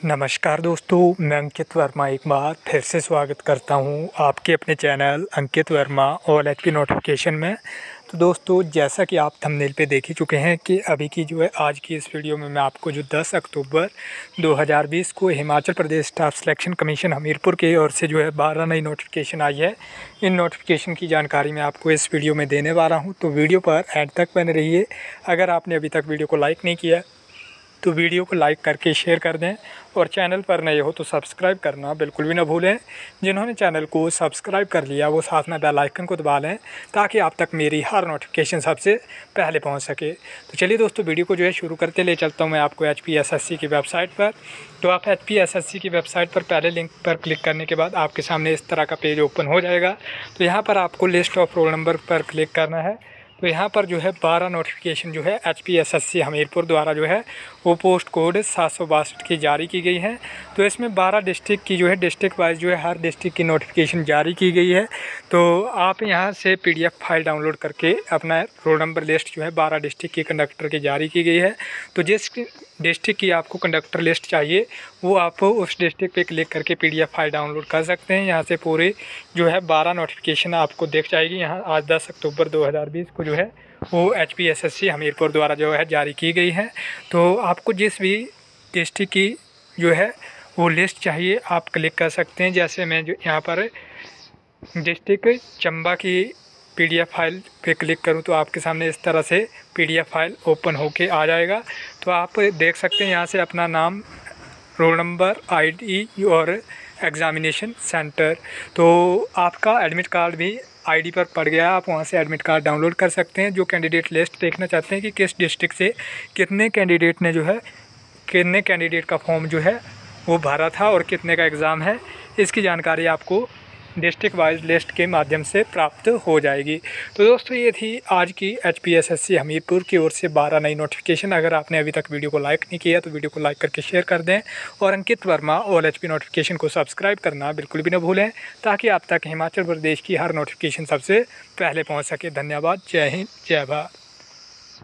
नमस्कार दोस्तों, मैं अंकित वर्मा एक बार फिर से स्वागत करता हूं आपके अपने channel Ankit Verma all HP notification में। तो दोस्तों, जैसा कि आप थंबनेल पे देख ही चुके हैं कि अभी की जो है आज की इस वीडियो में मैं आपको जो 10 अक्टूबर 2020 को Himachal Pradesh staff selection commission Hamirpur की ओर से जो है 12 नई नोटिफिकेशन आई है। इन नोटिफिकेशन की जानकारी मैं आपको इस वीडियो में देने वाला हूँ, तो वीडियो पर एंड तक बने रहिए। अगर आपने अभी तक वीडियो को लाइक नहीं किया तो वीडियो को लाइक करके शेयर कर दें और चैनल पर नए हो तो सब्सक्राइब करना बिल्कुल भी ना भूलें। जिन्होंने चैनल को सब्सक्राइब कर लिया वो साथ में बेल आइकन को दबा लें ताकि आप तक मेरी हर नोटिफिकेशन सबसे पहले पहुंच सके। तो चलिए दोस्तों, वीडियो को जो है शुरू करते ले चलता हूं मैं आपको HPSSC की वेबसाइट पर। तो आप HPSSC की वेबसाइट पर पहले लिंक पर क्लिक करने के बाद आपके सामने इस तरह का पेज ओपन हो जाएगा। तो यहाँ पर आपको लिस्ट ऑफ रोल नंबर पर क्लिक करना है। तो यहाँ पर जो है 12 नोटिफिकेशन जो है HPSSC हमीरपुर द्वारा जो है वो पोस्ट कोड 762 की जारी की गई है। तो इसमें 12 डिस्ट्रिक्ट की जो है डिस्ट्रिक्ट वाइज जो है हर डिस्ट्रिक्ट की नोटिफिकेशन जारी की गई है। तो आप यहाँ से PDF फाइल डाउनलोड करके अपना रोल नंबर लिस्ट जो है 12 डिस्ट्रिक्ट की कंडक्टर की जारी की गई है। तो जिस डिस्ट्रिक्ट की आपको कंडक्टर लिस्ट चाहिए वो आप उस डिस्ट्रिक्ट पे क्लिक करके PDF फाइल डाउनलोड कर सकते हैं। यहाँ से पूरे जो है 12 नोटिफिकेशन आपको दिख जाएगी। यहाँ आज 10 अक्टूबर 2020 को जो है वो HPSSC हमीरपुर द्वारा जो है जारी की गई है। तो आपको जिस भी डिस्ट्रिक्ट की जो है वो लिस्ट चाहिए आप क्लिक कर सकते हैं। जैसे मैं जो यहाँ पर डिस्ट्रिक्ट चंबा की PDF फाइल पे क्लिक करूं तो आपके सामने इस तरह से PDF फाइल ओपन होके आ जाएगा। तो आप देख सकते हैं यहाँ से अपना नाम, रोल नंबर, ID और एग्ज़ामिनेशन सेंटर। तो आपका एडमिट कार्ड भी ID पर पड़ गया है, आप वहाँ से एडमिट कार्ड डाउनलोड कर सकते हैं। जो कैंडिडेट लिस्ट देखना चाहते हैं कि किस डिस्ट्रिक्ट से कितने कैंडिडेट ने जो है कितने कैंडिडेट का फॉर्म जो है वो भरा था और कितने का एग्ज़ाम है, इसकी जानकारी आपको डिस्ट्रिक्ट वाइज लिस्ट के माध्यम से प्राप्त हो जाएगी। तो दोस्तों, ये थी आज की HPSSC हमीरपुर की ओर से 12 नई नोटिफिकेशन। अगर आपने अभी तक वीडियो को लाइक नहीं किया तो वीडियो को लाइक करके शेयर कर दें और Ankit Verma all HP notification को सब्सक्राइब करना बिल्कुल भी ना भूलें ताकि आप तक हिमाचल प्रदेश की हर नोटिफिकेशन सबसे पहले पहुँच सके। धन्यवाद। जय हिंद, जय भारत।